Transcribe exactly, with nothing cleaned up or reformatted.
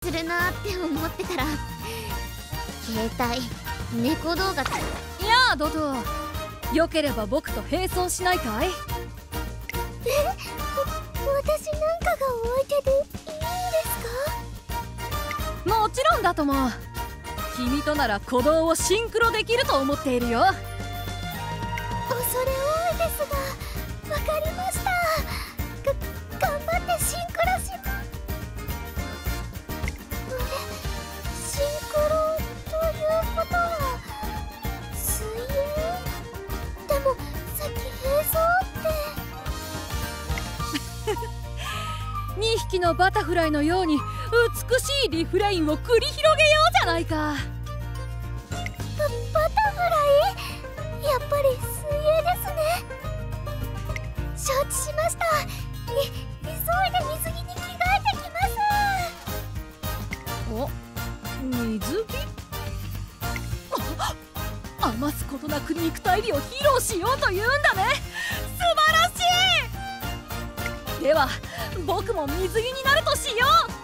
するなって思ってたら携帯猫動画。 いやあドド、よければ僕と並走しないかい？ え、私なんかがお相手でいいんですか？もちろんだとも。君となら鼓動をシンクロできると思っているよ。 恐れ多いですが、わかりました。が頑張ってシンクロします。あれ、シンクロということは水泳？でもさっき並走ってにひきのバタフライのように美しいリフレインを繰り広げようじゃないか。 バ、バタフライ？やっぱり水泳ですね。承知しました。い急いで水着に着替えてきます。 お、水着？あ、余すことなく肉体美を披露しようというんだね。素晴らしい。では僕も水着になるとしよう。